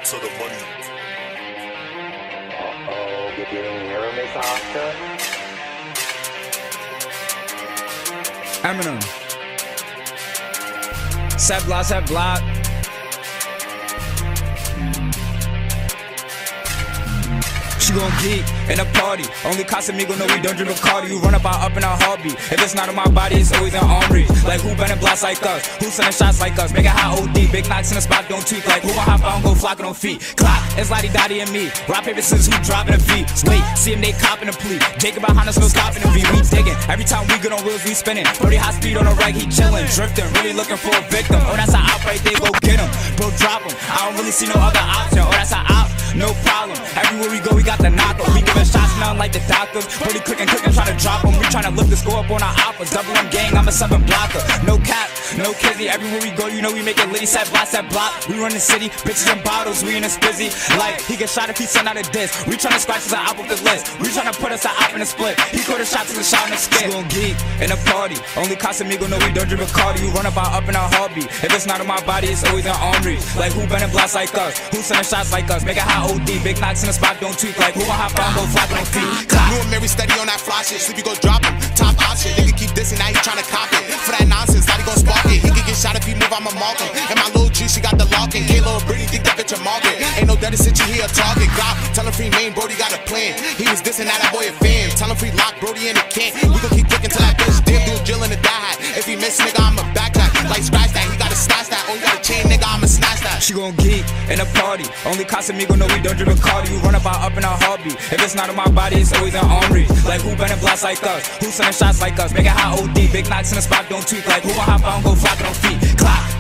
to the money. Uh-oh, you're getting mirror Oscar. Eminem. Set block. She gon' geek in a party. Only Casamigo know we don't drink Bacardi. You run about up in a heartbeat. If it's not on my body, it's always an armory. Like who been in blast like us? Who sending shots like us? Make it hot OD. Big knocks in the spot, don't tweak. Like who gon' hop out and go flocking on feet? Clock, it's Lottie Dottie and me. Rock, paper, scissors, who dropping a feet? Wait, see him, they copping a plea. Jacob behind us, no stopping the V. We digging. Every time we get on wheels, we spinning. 30 high speed on the reg, he chillin'. Drifting, really looking for a victim. Oh, that's an op right there, go get him. Bro, drop him. I don't really see no other option. Oh, that's an op, no problem. Everywhere we go, we got the knock up. We giving shots now like the doctors. Pretty quick and trying to drop them. We trying to lift the score up on our oppas. Double M gang, I'm a 7 blocker. No cap, no kizzy. Everywhere we go, you know we make it litty. Set block. We run the city, bitches and bottles. We in this busy. Like he get shot if he send out a diss. We trying to scratch us out off the list. We trying to put us out in a split. He caught a shot to the shot in the skin. She gon' geek in a party. Only Casamigo know we don't drink Bacardi. You run about up in a heartbeat. If it's not on my body, it's always an armory. Like who been in blast like us? Who sending shots like us? Make it hot OD. Big knocks in the spot, don't tweak. Like who gon' hop out and go flop on feet? New and Mary steady on that fly shit. Sleepy go drop him. Top option. Nigga keep dissing, now he tryna cop it. For that nonsense, now he gon' spark it. He can get shot if he move, I'ma mark him. And my little G, she got the locking. K-Lo and Brittany think that bitch a market. Ain't no dead sit you here target. God, tell him free main, Brody got a plan. He was dissing that boy a fan. Tell him free lock, Brody in the can. We gon' keep kicking till that bitch damn dude drill in the die hat. If he miss, nigga, I'ma backtrack. Like scratch that, he gotta stash that. Oh, you got a chain, nigga, I'ma snatch that. She gon' geek in a party. Only Casamigo know we don't drink Bacardi. You run about up in a heartbeat. If it's not on my body, it's always an armory. Like who been in blast like us? Who sending shots like us? Make it hot OD. Big knocks in the spot, don't tweak. Like who gon' hop out and go flop on feet? Clock.